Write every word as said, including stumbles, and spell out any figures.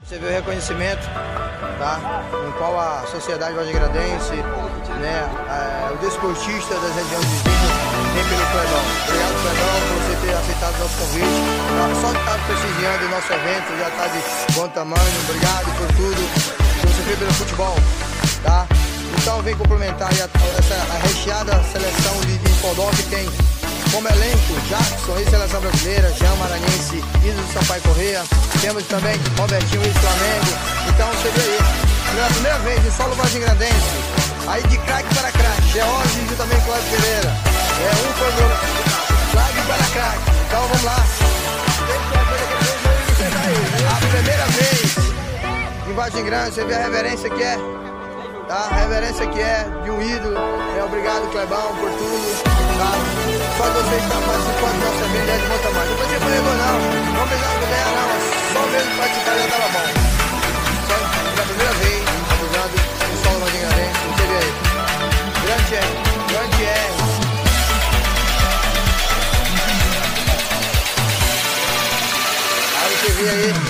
Você vê o reconhecimento, tá? No qual a sociedade vardegrandense, né, é, o desportista das regiões vizinhas tem pelo Clebão. Obrigado, Clebão, por você ter aceitado o nosso convite. Tá? Só de estar prestigiando o nosso evento já está de bom tamanho. Obrigado por tudo que você fez pelo futebol, tá? Então vem complementar aí a, essa a recheada seleção de, de Podó que tem como elenco Jackson, ex-seleção brasileira, Jean Maranhense, Iso do Sampaio Corrêa. Temos também Robertinho, ex-Flamengo. Então você vê aí, pela primeira vez em solo vardegrandense, aí de craque para craque, George e também Cláudio Pereira. É um programa, craque para craque. Então vamos lá. A primeira vez em Vargem Grande, você vê a reverência que é. Tá? A reverência que é de um ídolo. É, obrigado, Clebão, por tudo. Tá? Só de você estar participando do nosso evento é de bom tamanho. Não precisa fazer gol, não. Não precisava ganhar, não. Só mesmo participar já estava bom. Só pela primeira vez, abusando do solo vardegrandense. Você vê aí. Grande é. Grande é. Aí você vê aí.